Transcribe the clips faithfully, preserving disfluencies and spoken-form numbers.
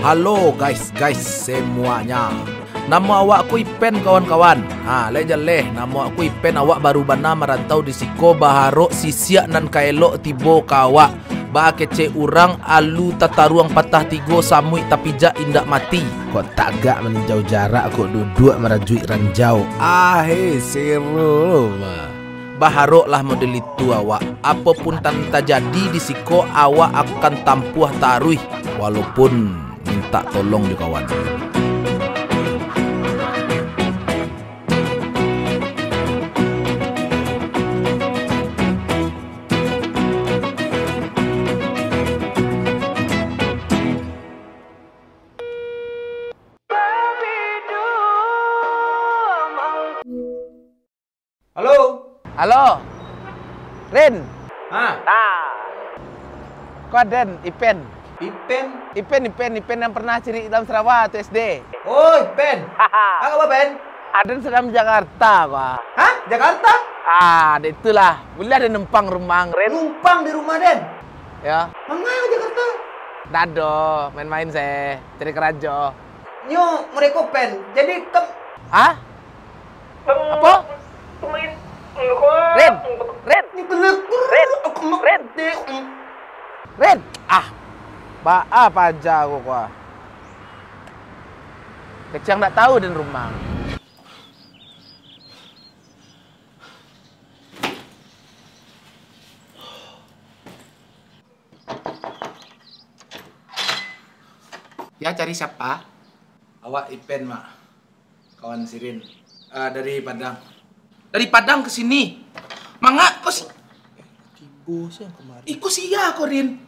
Halo guys, guys semuanya. Nama awakku Ipen kawan-kawan. Ha, le leh nama aku Ipen, awak baru bana merantau di Siko Baharok sisiak nan kaelok tibo kawak. Ba kece urang alu tataruang patah tigo samui tapi jak indak mati. Kok tagak meninjau jarak kok duduk merajui ranjau. Ah, he seru mah. Baharok lah model itu awak. Apapun tan terjadi di Siko, awak akan tampuh taruih walaupun minta tolong di kawan. Halo. Halo, Rin. Hah? Nah, kau Den, Ipen. Ipen. Ipen, Ipen, Ipen yang pernah ciri dalam Sarawak atau S D. Oh, Ipen. Ah, apa Ben? Ada sedang Jakarta, Pak. Hah? Jakarta? Ah, ada itulah. Boleh ada numpang rumah, Rin. Numpang di rumah Den. Ya. Mana Jakarta? Dado, main-main saya, cari kerajo. Nyo, mereka Pen. Jadi kem Hah? Apa? Rin, Rin, Ren, Ren. Rin. Ah, ba apa aja aku kok. Kecang tak tahu dan rumah. Ya, cari siapa? Awak Ipen, Mak. Kawan Sirin. Uh, dari Padang. Dari Padang ke sini. Mangga kok si Tibo sih yang kemarin. Iku sia kok, Rin.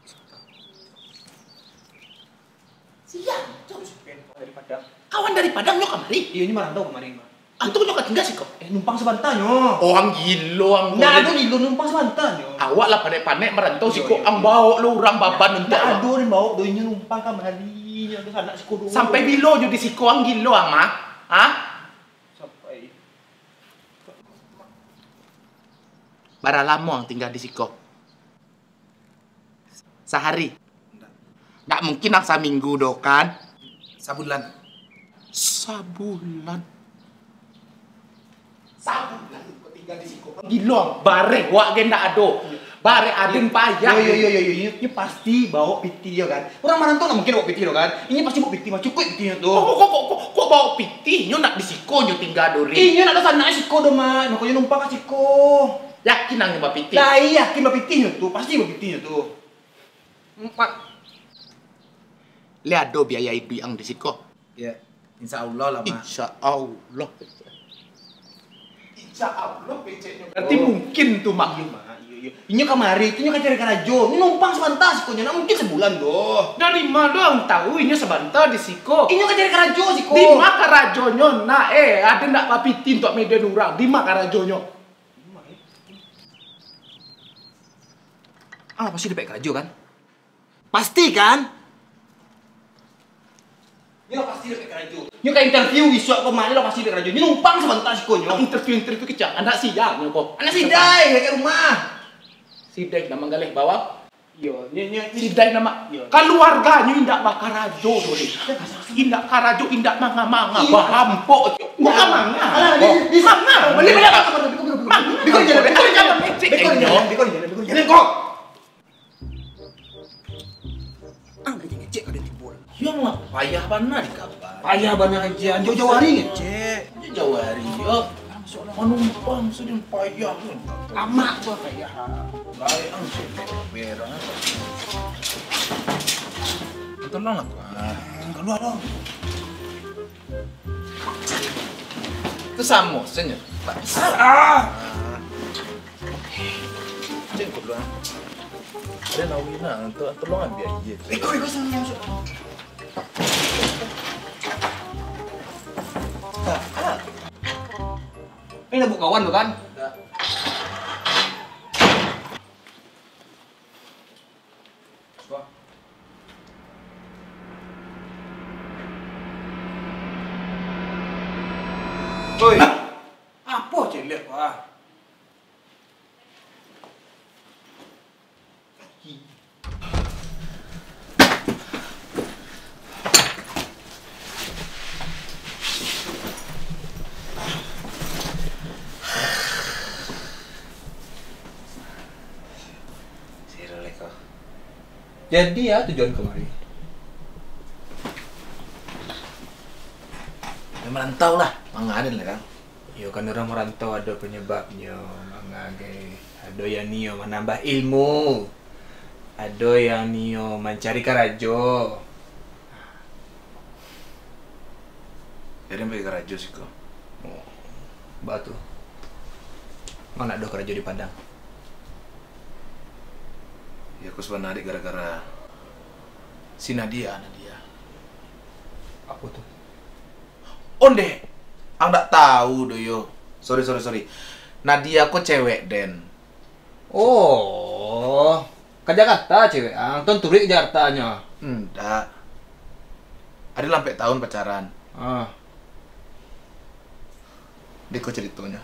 Sia, Cok. Dari Padang. Kawan dari Padang nyok kemari. Iya, ini marantau kemarin, Pak. Antum nyok tinggal sih kok. Eh, numpang sebentar nyo. Orang gilo, ang Nggak ada nih, lu numpang sebentar nyo. Awak lah panek-panek merantau sih Iya, kok, iya. ang bawa lu orang baban untuk Nggak awak. ada nih bawa doinya numpang kemari. Nyo ke sana siko dulu. Sampai bilo jo di siko ang gilo ama. Hah? Sampai. Bara lama tinggal di siko. Sehari. Nggak mungkin ang seminggu do kan? Sabulan. Sabulan. Sabulan kok tinggal di siko. Gilo, bare wak ge ndak ado. Bare aden payah. Yo yo yo yo yo, ini pasti bawa piti ya kan. Orang Marantau nggak mungkin bawa piti lo kan. Ini pasti bawa piti mah cukup pitinya Kok tuh. kok kok kok, kok bawa piti? Nyo nak di siko nyo tinggal dori. Ini nak sana siko do mah, makanya numpang ke siko. Yakin nang bawa piti? Lah iya, yakin bawa pitinya tuh, pasti bawa pitinya tuh. Empat. Lihat do biaya itu yang di siko. Ya, insya Allah lah, Mak. Insya Allah. Insya Allah beceknya. Berarti Oh. mungkin tuh mak. Iya mah, iya iya. Ini kemari, itu kan cari karajo. Ini numpang sebentar sikonya, nah mungkin sebulan doh. Dari mana doang tahu ini sebentar di siko. Ini kan cari karajo siko. Di mana karajonyo? Nah eh ada ndak papitin untuk media orang. Di mana karajonyo? Ah pasti dapat karajo kan? Pasti kan? Ini lo pasti dapat karajo. Ini kayak interview wiswa kemarin lo pasti dapat karajo. Ini numpang sebentar sikonya. Interview-interview kecil. Anak siang kok. Anak sidai kayak rumah. Sidai nama galih bawah. Iya, ini ini Sidai nama. Iya. Keluarganya indak bakarajo dori. Indak karajo indak manga-manga. Iya. Bahampok. Bukan manga. Alah, di di sana. Beli beli apa? Bikon jalan, bikon jalan, bikon jalan, bikon jalan, bikon jalan kok. Ah, dia ngecek ada timbul. Yang lah payah mana di kabar. Payah banyak aja, jauh-jauh hari ngecek. Jauh hari ya. Menumpang sedang payah. Lama gua payah. Baik ang sini berang. Tolong aku. Keluar dong. Itu samo senyum. Ah. Cek dulu. Ada nawina untuk tolong ambil aja. Bikon bikon sana masuk. Ah. Ini nak buka kawan tu kan? Oi. Apa celek wah? Jadi ya tujuan kemari. Ya merantau lah, mangaden lah kan. Yo kan orang merantau ada penyebabnya, mangage. Ada yang nio menambah ilmu. Ada yang nio mencari karajo. Jadi pergi ke Rajo sih kok. Oh, batu. Mana ada karajo di Padang? Ya aku sebenarnya gara-gara si Nadia, Nadia. Apa tuh? Onde, ang tak tahu doyo. Sorry sorry sorry. Nadia kok cewek Den. Oh, ke Jakarta cewek. Ang ton turik Jakartanya. Enggak. Ada sampai tahun pacaran. Ah, Dia kok ceritanya.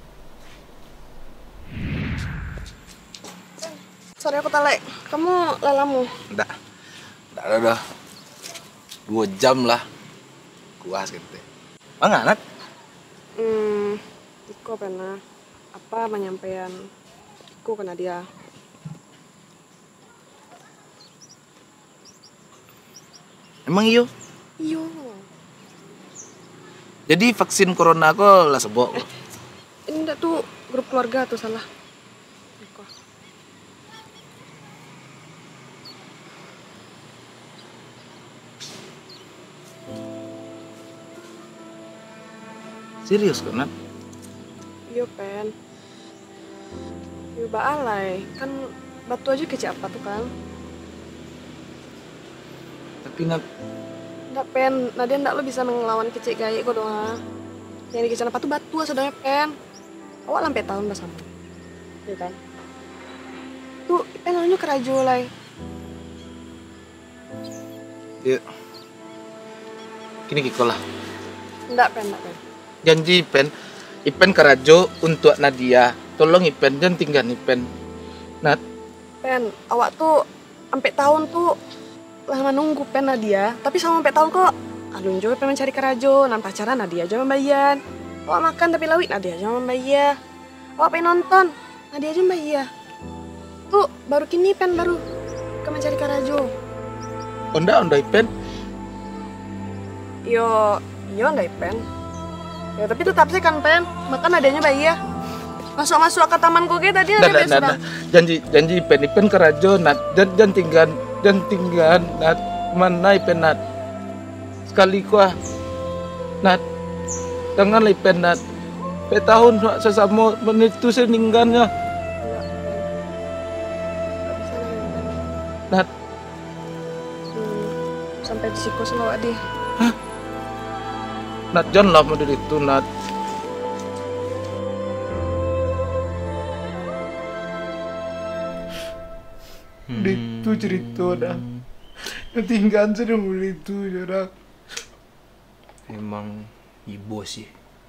Sorry aku talek. Kamu lelamu? Enggak. Enggak ada dah. Dua jam lah. Kuas gitu. Mana anak? Hmm, Iko pernah apa penyampaian Iko kena dia. Emang iyo? Iyo. Jadi vaksin corona kok lah sebok. Ini enggak tuh grup keluarga tuh salah. Iko. Serius kok, Nat? Iyo pen. Iyo baalai. Kan batu aja kecil apa tuh kan? Tapi Nat, Enggak pen. Nadia enggak lo bisa melawan kecil gaya kok doang. Yang dikecil apa tuh batu saudara pen. Awak lampe tahun dah sama. Iya kan? Tuh, pen lalunya kerajo lai. ya. Kini kiko lah. Enggak pen, enggak pen. Janji Ipen, Ipen kerajo untuk Nadia. Tolong Ipen, jangan tinggal Ipen. Nat, Pen, awak tuh sampai tahun tuh lama nunggu pen Nadia, tapi sama sampai tahun kok. Alun juga pengen mencari kerajo, nan pacaran Nadia aja membayar. Awak makan tapi lawit Nadia aja membayar. Awak pengen nonton, Nadia aja membayar. Tuh baru kini pen baru ke mencari kerajo. onda onda Ipen. Yo, yo nggak pen. Ya tapi tetap sih kan pen, makan Nadianya bayar. Masuk-masuk ke taman koge tadi Nah, Nadia nah, nah, sudah. nah. Janji janji Ipen, Ipen kerajo Nat. Jangan jangan tinggal, jangan tinggal Nat. Mana Ipen Nat? Sekali kuah Nat. Jangan Ipen Nat. Pe tahun sesama menit itu seninggannya. Nggak bisa lagi pen. Nat, Hmm, sampai di siku selawat di. Nat jangan lah model itu Nat. Itu cerita dah. Ketinggalan sudah mulai itu jarak. emang ibu sih.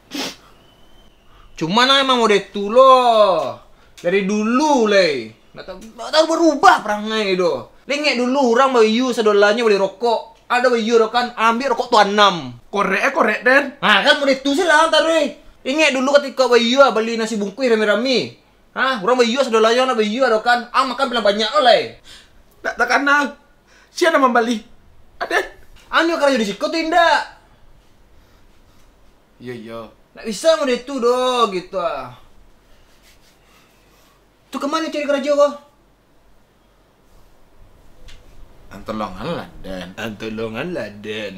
Cuman emang mau itu loh. Dari dulu leh. Nggak tahu, nggak tahu berubah perangai itu. Lengek dulu orang bayu sedolanya beli rokok. Ada bayu do kan ambil rokok tuan enam. Korek eh korek Den. Nah kan mau itu sih lah ntar weh. Ingat dulu ketika bayu beli nasi bungkus rame-rame. Hah, orang bayu sedolanya na bayu do kan. Ah makan bilang banyak oleh. Tak tak kenal. Siapa nama Bali? Ada? Anu kerja di situ tuh indah. Iya iya. Nggak bisa mau itu do gitu ah. Tuh kemana cari kerja kok? Antolongan lah Den. Antolongan lah Den.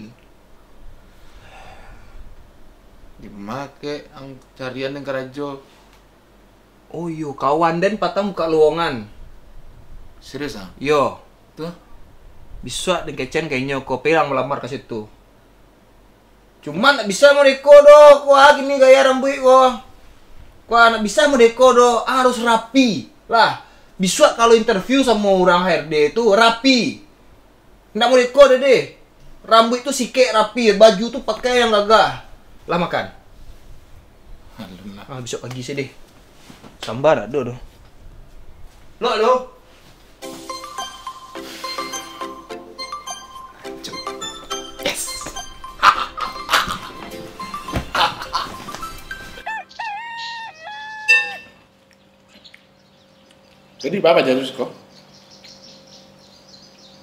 Dimake ang carian yang kerajo. Oh yo kawan Den patah muka luongan. Serius ah? Yo Tuh. bisa dengan kecen kayaknya kok pelang melamar ke situ. Cuman nggak bisa mau deko do, wah gini gaya rambut kok. Wah nggak bisa mau deko do, harus rapi lah. Bisa kalau interview sama orang H R D itu rapi. Nggak mau deko deh deh. Rambut itu sikek rapi, baju tuh pakai yang gagah. Lah makan. Alah. Ah besok pagi sih deh. Sambar ada do. Lo do. Yes. Jadi apa jadi kok?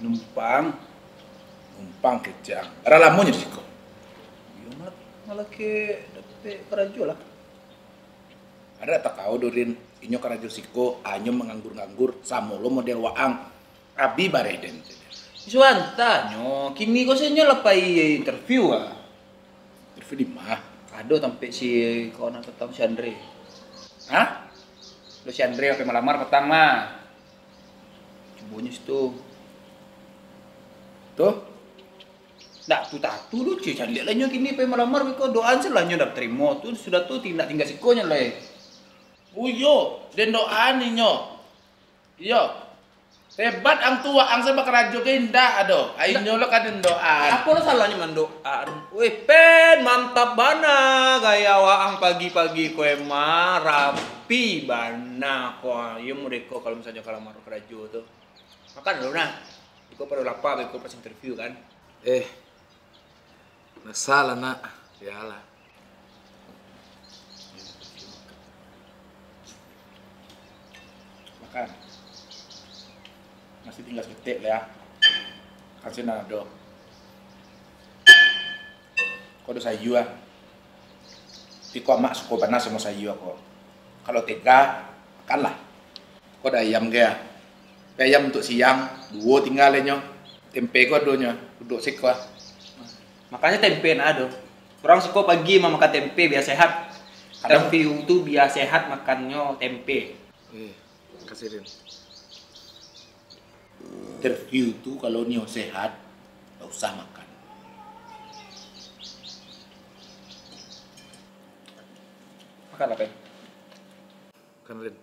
numpang. Numpang kejang. Ada lamunya di situ. Iya malah malah ke dapet kerajo lah. Ada tak kau dorin inyo karajo siko anyo menganggur-nganggur samolo model waang abi bareden. Suanta nyo, kini kau senyo lapai interview ah. Interview di mana? Ado sampai si kawan petang si Andre. Hah? Lo si Andre sampai melamar petang mah. Cubanya situ. Tuh? Nggak tuh tatu lu cuy, cari lihat lah nyo kini pengen melamar kau doaan sih lah nyo dapat terima tuh sudah tuh tindak tinggal sikonya lah. Uyo, den doa nih nyo. Iyo. Hebat ang tua ang sa bakarajo kay inda ado. Ay nyo lo ka den doa. Apa lo salahnya mendoaan? Wih pen mantap bana gaya waang pagi-pagi koe mah rapi bana ko. Yo mau deko kalau misalnya kalau marah kerajo tuh. Makan dulu nah. Iko pada lapar, iko pas interview kan. Eh. Nasalah nak. Yalah. Makan. Masih tinggal seketik lah ya. Kasih nado. Kau udah sayu ah. Tiko mak suko panas sama sayu aku. Kalau tega, makanlah. Kau ada ayam gaya. Ayam untuk siang, dua tinggal nyo. Tempe kau donya, duduk siko ah. Makanya tempe nah ado. Orang suka pagi mah makan tempe biar sehat. Kadang- Interview tuh biar sehat makannya tempe. Eh, kasih Rin. Interview tuh kalau nyo sehat, gak usah makan. Makan apa? Kan Rin.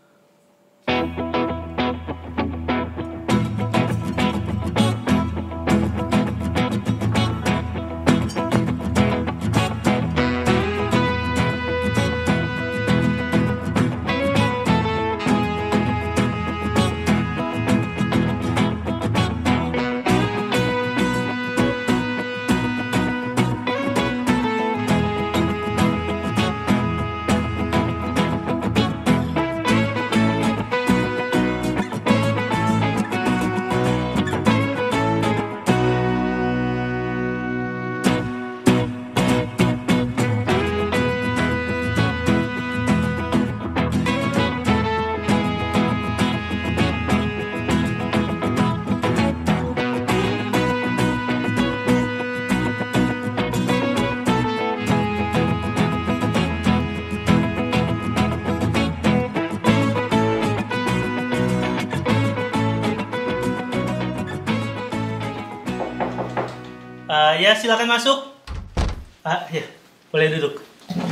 Uh, ya silakan masuk. Ah ya, boleh duduk.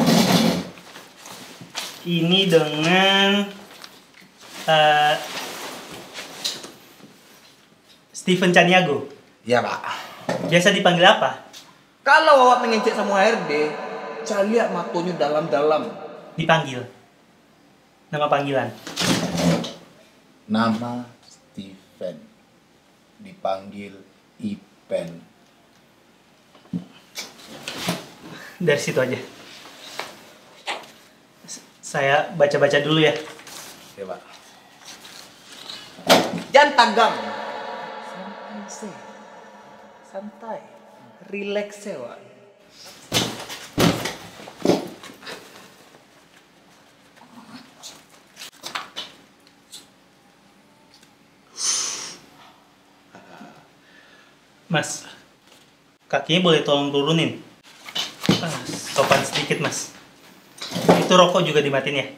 Ini dengan uh, Steven Caniago. Iya pak. Biasa dipanggil apa? Kalau awak mengencet sama H R D, saya lihat matonya dalam-dalam. Dipanggil. Nama panggilan. Nama Steven. Dipanggil Ipen. Dari situ aja. S- Saya baca-baca dulu ya. Ya pak. Jangan tagang. Santai sih. Santai. Relax sih, Wak. Mas, kakinya boleh tolong turunin. Ah, sopan sedikit mas. Itu rokok juga dimatiin ya.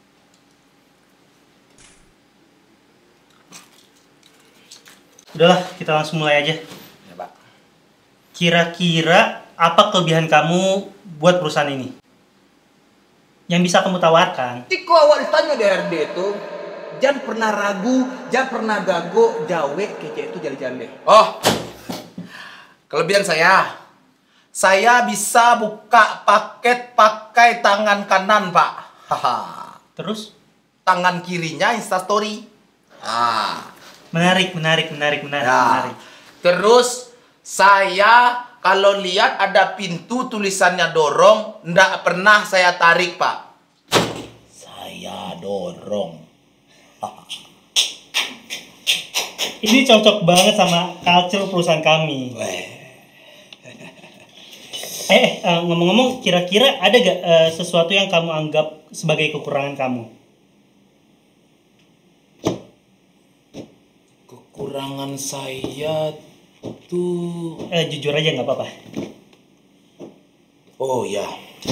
Udahlah, kita langsung mulai aja. Ya pak. Kira-kira apa kelebihan kamu buat perusahaan ini? Yang bisa kamu tawarkan? Tiko awak ditanya di H R D itu, jangan pernah ragu, jangan pernah gago, jawe kece itu jali-jali. Oh, kelebihan saya, saya bisa buka paket pakai tangan kanan pak. Haha. Terus? Tangan kirinya Instastory. Ah. Menarik, menarik, menarik, menarik, Ya. menarik. Terus saya kalau lihat ada pintu tulisannya dorong, ndak pernah saya tarik pak. Saya dorong. Ini cocok banget sama culture perusahaan kami. Eh, eh, ngomong-ngomong, kira-kira ada gak eh, sesuatu yang kamu anggap sebagai kekurangan kamu? Kekurangan saya tuh... Eh, jujur aja nggak apa-apa. Oh ya,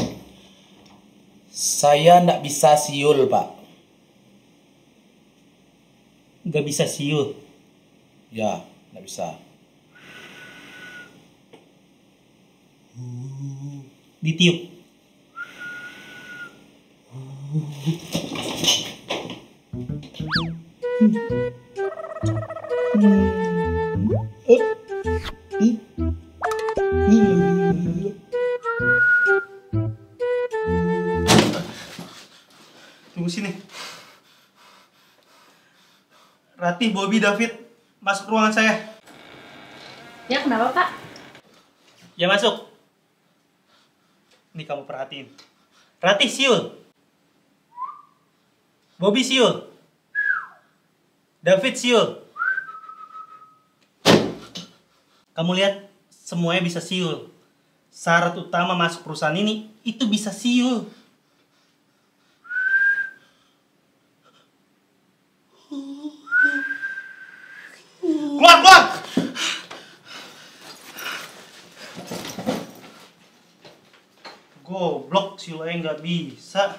saya nggak bisa siul, Pak. Nggak bisa siul? Ya, nggak bisa. Ditiup? Tunggu sini. Ratih, Bobby, David, masuk ruangan saya. Ya, kenapa, Pak? Ya, masuk. Ini kamu perhatiin. Ratih, siul. Bobby, siul. David, siul. Kamu lihat, semuanya bisa siul. Syarat utama masuk perusahaan ini, itu bisa siul. Keluar, keluar! Goblok, siulnya nggak bisa.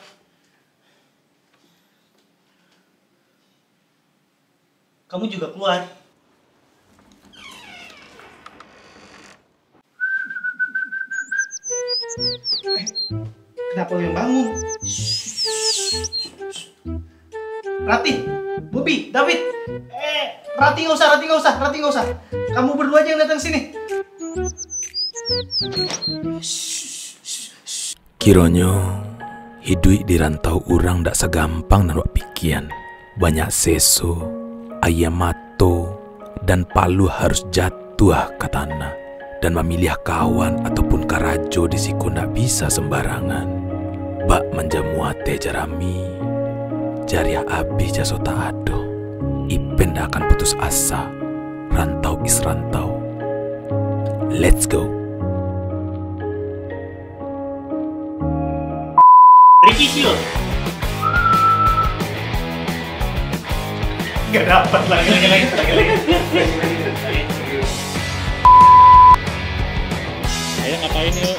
Kamu juga keluar. Eh, kenapa lo yang bangun? Ratih, Bobby, David. Eh, Ratih nggak usah, Ratih nggak usah, Ratih nggak usah. Kamu berdua aja yang datang sini. Kironyo, hidup di rantau urang ndak segampang nan wak pikian. Banyak seso, ayam mato, dan palu harus jatuh ke tanah. Dan memilih kawan ataupun karajo di siku ndak bisa sembarangan. Bak menjamuate jarami, jariah abih jaso tak ado. Ipen ndak akan putus asa, rantau is rantau. Let's go. Ricky siul. Gak dapat lagi, lagi, lagi, lagi, lagi. Ayo ngapain yuk?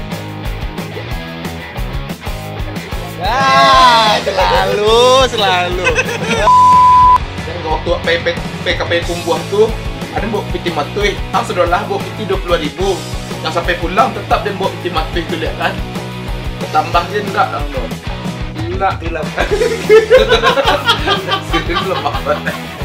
Ah, selalu, selalu. Dan waktu P P P K P kumbuah tuh ada bawa piti matui, ang sudahlah bawa piti dua puluh ribu. Yang sampai pulang tetap dia bawa piti matui tu lihat kan. Tambah dia enggak dong dong. Enggak hilang. Itu lemah banget.